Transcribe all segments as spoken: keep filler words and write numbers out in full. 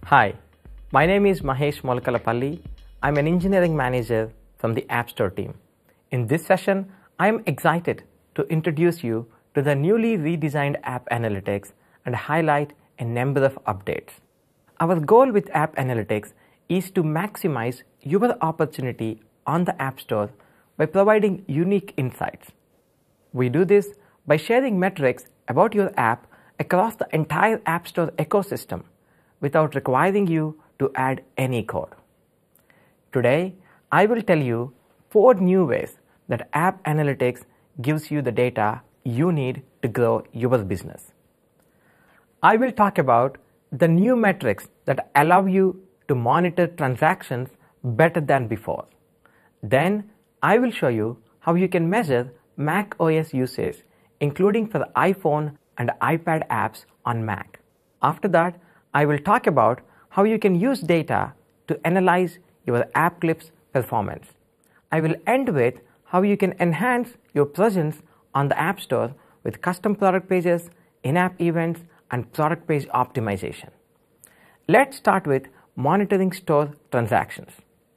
Hi, my name is Mahesh Molkalapalli. I'm an engineering manager from the App Store team. In this session, I am excited to introduce you to the newly redesigned App Analytics and highlight a number of updates. Our goal with App Analytics is to maximize your opportunity on the App Store by providing unique insights. We do this by sharing metrics about your app across the entire App Store ecosystem without requiring you to add any code. Today, I will tell you four new ways that App Analytics gives you the data you need to grow your business. I will talk about the new metrics that allow you to monitor transactions better than before. Then, I will show you how you can measure Mac O S usage, including for the iPhone and iPad apps on Mac. After that, I will talk about how you can use data to analyze your app clip's performance. I will end with how you can enhance your presence on the App Store with custom product pages, in-app events, and product page optimization. Let's start with monitoring store transactions.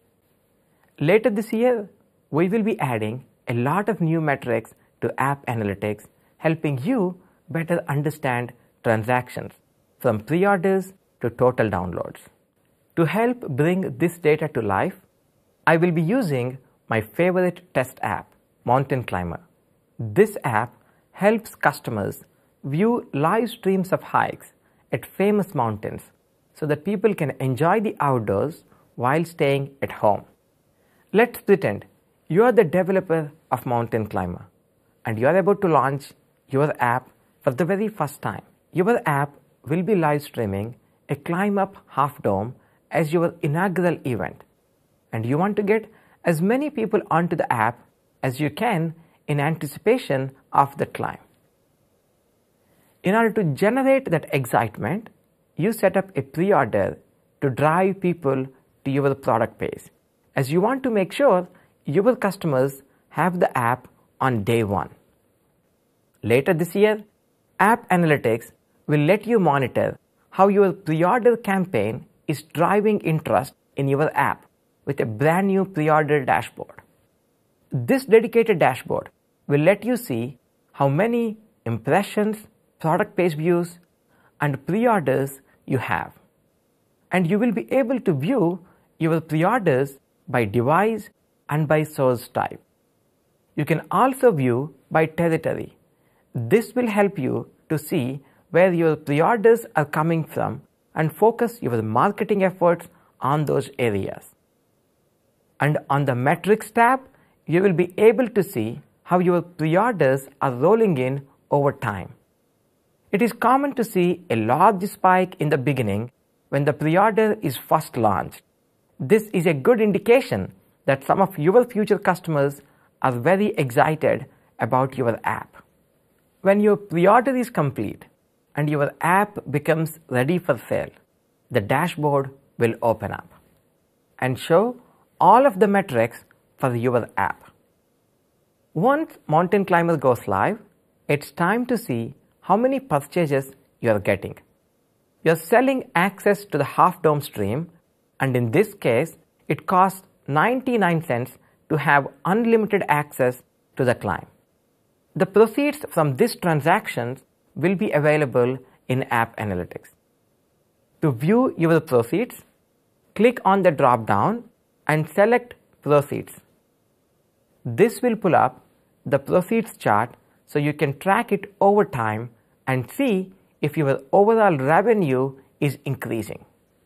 Later this year, we will be adding a lot of new metrics to App Analytics, helping you better understand transactions from pre-orders to total downloads. To help bring this data to life, I will be using my favorite test app, Mountain Climber. This app helps customers view live streams of hikes at famous mountains so that people can enjoy the outdoors while staying at home. Let's pretend you are the developer of Mountain Climber and you are about to launch your app for the very first time. Your app will be live streaming a climb up half dome as your inaugural event, and you want to get as many people onto the app as you can in anticipation of the climb. In order to generate that excitement, you set up a pre-order to drive people to your product page, as you want to make sure your customers have the app on day one. Later this year, App Analytics will let you monitor how your pre-order campaign is driving interest in your app with a brand new pre-order dashboard. This dedicated dashboard will let you see how many impressions, product page views, and pre-orders you have. And you will be able to view your pre-orders by device and by source type. You can also view by territory. This will help you to see where your pre-orders are coming from and focus your marketing efforts on those areas. And on the Metrics tab, you will be able to see how your pre-orders are rolling in over time. It is common to see a large spike in the beginning when the pre-order is first launched. This is a good indication that some of your future customers are very excited about your app. When your pre-order is complete and your app becomes ready for sale, the dashboard will open up and show all of the metrics for your app. Once Mountain Climber goes live, it's time to see how many purchases you are getting. You are selling access to the Half Dome stream, and in this case, it costs ninety-nine cents to have unlimited access to the climb. The proceeds from this transaction will be available in App Analytics. To view your proceeds, click on the drop-down and select Proceeds. This will pull up the proceeds chart so you can track it over time and see if your overall revenue is increasing.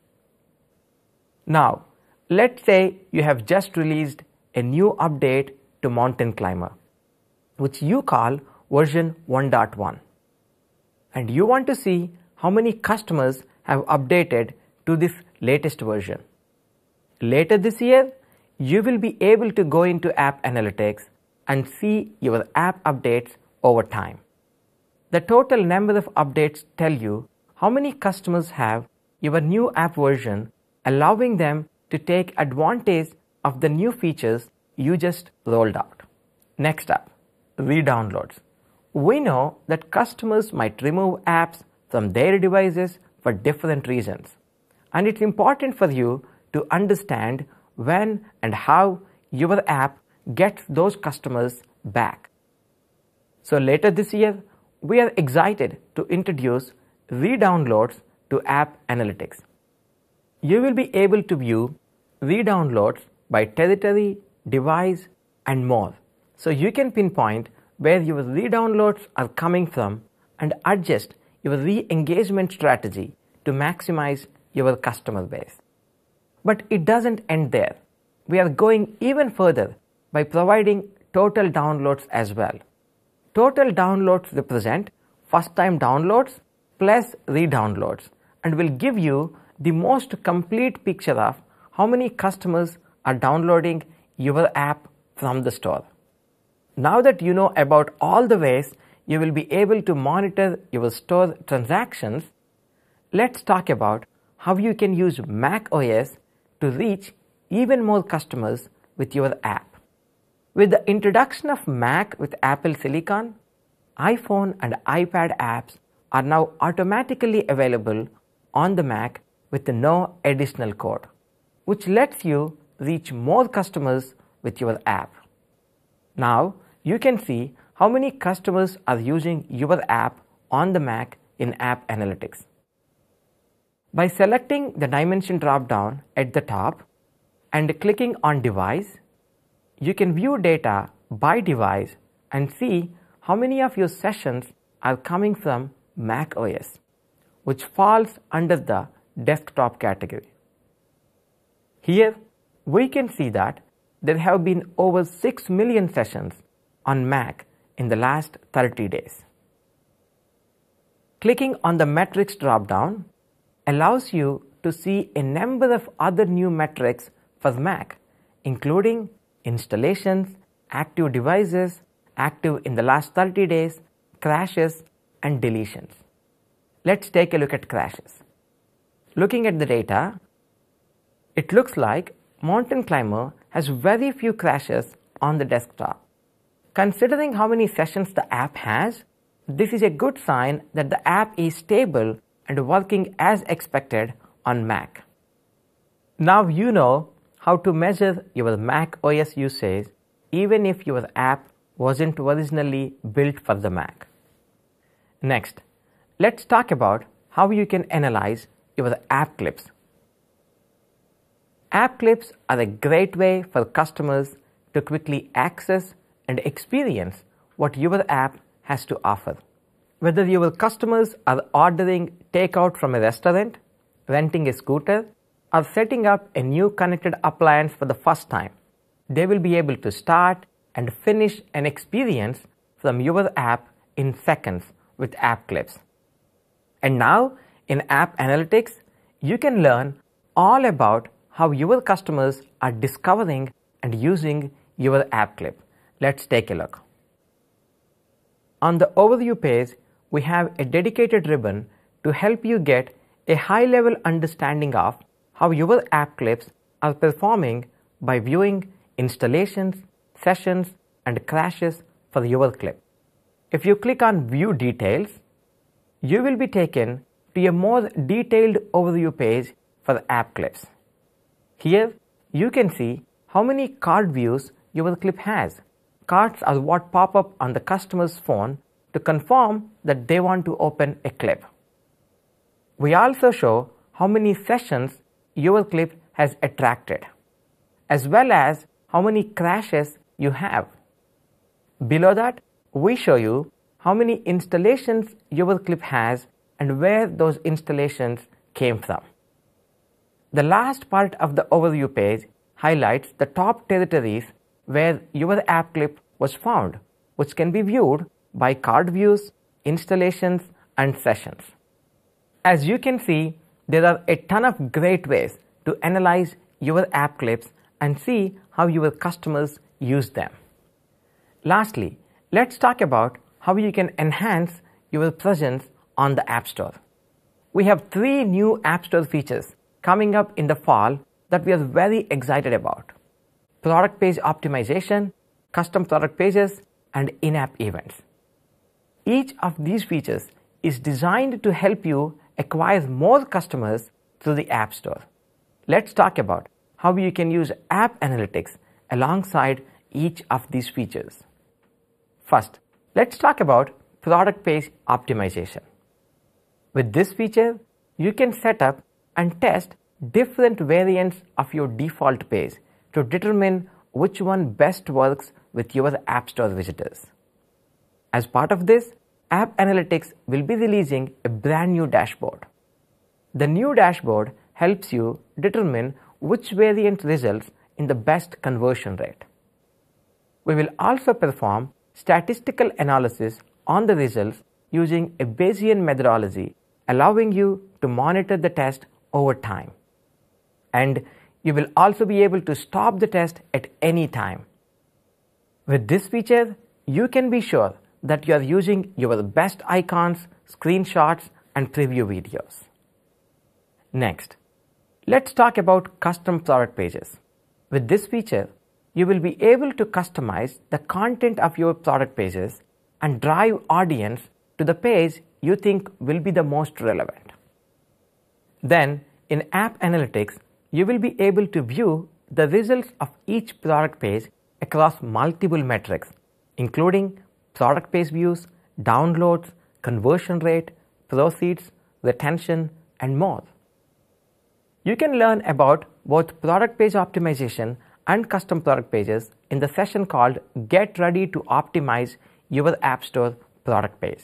Now, let's say you have just released a new update to Mountain Climber, which you call version one point one. And you want to see how many customers have updated to this latest version. Later this year, you will be able to go into App Analytics and see your app updates over time. The total number of updates tell you how many customers have your new app version, allowing them to take advantage of the new features you just rolled out. Next up, re-downloads. We know that customers might remove apps from their devices for different reasons. and it's important for you to understand when and how your app gets those customers back. So later this year, we are excited to introduce re-downloads to App Analytics. You will be able to view re-downloads by territory, device, and more. So you can pinpoint where your re-downloads are coming from and adjust your re-engagement strategy to maximize your customer base. But it doesn't end there. We are going even further by providing total downloads as well. Total downloads represent first-time downloads plus re-downloads and will give you the most complete picture of how many customers are downloading your app from the store. Now that you know about all the ways you will be able to monitor your store transactions, let's talk about how you can use macOS to reach even more customers with your app. With the introduction of Mac with Apple Silicon, iPhone and iPad apps are now automatically available on the Mac with no additional code, which lets you reach more customers with your app. Now you can see how many customers are using your app on the Mac in App Analytics. By selecting the dimension drop-down at the top and clicking on Device, you can view data by device and see how many of your sessions are coming from macOS, which falls under the desktop category. Here, we can see that there have been over six million sessions on Mac in the last thirty days. Clicking on the metrics drop-down allows you to see a number of other new metrics for Mac, including installations, active devices, active in the last thirty days, crashes, and deletions. Let's take a look at crashes. Looking at the data, it looks like Mountain Climber has very few crashes on the desktop. Considering how many sessions the app has, this is a good sign that the app is stable and working as expected on Mac. Now you know how to measure your Mac O S usage even if your app wasn't originally built for the Mac. Next, let's talk about how you can analyze your app clips. App clips are a great way for customers to quickly access and experience what your app has to offer. Whether your customers are ordering takeout from a restaurant, renting a scooter, or setting up a new connected appliance for the first time, they will be able to start and finish an experience from your app in seconds with app clips. And now, in App Analytics, you can learn all about how your customers are discovering and using your app clip. Let's take a look. On the overview page, we have a dedicated ribbon to help you get a high-level understanding of how your app clips are performing by viewing installations, sessions, and crashes for your clip. If you click on View Details, you will be taken to a more detailed overview page for app clips. Here, you can see how many card views your clip has. Cards are what pop up on the customer's phone to confirm that they want to open a clip. We also show how many sessions your clip has attracted, as well as how many crashes you have. Below that, we show you how many installations your clip has and where those installations came from. The last part of the overview page highlights the top territories where your app clip was found, which can be viewed by card views, installations, and sessions. As you can see, there are a ton of great ways to analyze your app clips and see how your customers use them. Lastly, let's talk about how you can enhance your presence on the App Store. We have three new App Store features coming up in the fall that we are very excited about: product page optimization, custom product pages, and in-app events. Each of these features is designed to help you acquire more customers through the App Store. Let's talk about how you can use App Analytics alongside each of these features. First, let's talk about product page optimization. With this feature, you can set up and test different variants of your default page to determine which one best works with your App Store visitors. As part of this, App Analytics will be releasing a brand new dashboard. The new dashboard helps you determine which variant results in the best conversion rate. We will also perform statistical analysis on the results using a Bayesian methodology, allowing you to monitor the test over time. And you will also be able to stop the test at any time. With this feature, you can be sure that you are using your best icons, screenshots, and preview videos. Next, let's talk about custom product pages. With this feature, you will be able to customize the content of your product pages and drive audience to the page you think will be the most relevant. Then, in App Analytics, you will be able to view the results of each product page across multiple metrics, including product page views, downloads, conversion rate, proceeds, retention, and more. You can learn about both product page optimization and custom product pages in the session called Get Ready to Optimize Your App Store Product Page.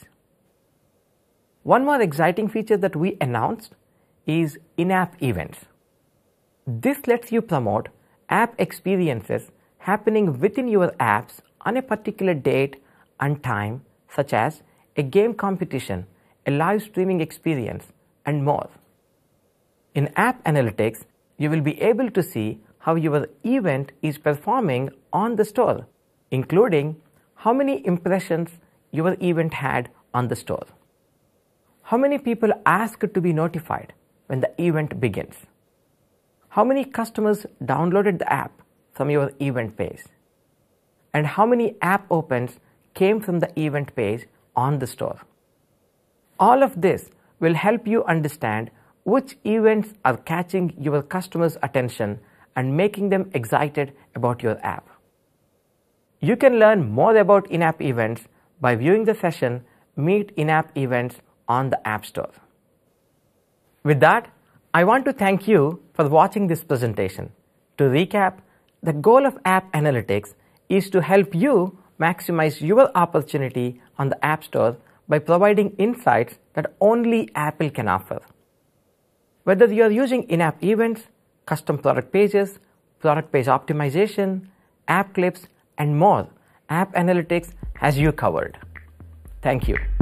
One more exciting feature that we announced is in-app events. This lets you promote app experiences happening within your apps on a particular date and time, such as a game competition, a live streaming experience, and more. In App Analytics, you will be able to see how your event is performing on the store, including how many impressions your event had on the store, how many people asked to be notified when the event begins, how many customers downloaded the app from your event page, and how many app opens came from the event page on the store. All of this will help you understand which events are catching your customers' attention and making them excited about your app. You can learn more about in-app events by viewing the session Meet In-App Events on the App Store. With that, I want to thank you for watching this presentation. To recap, the goal of App Analytics is to help you maximize your opportunity on the App Store by providing insights that only Apple can offer. Whether you are using in-app events, custom product pages, product page optimization, app clips, and more, App Analytics has you covered. Thank you.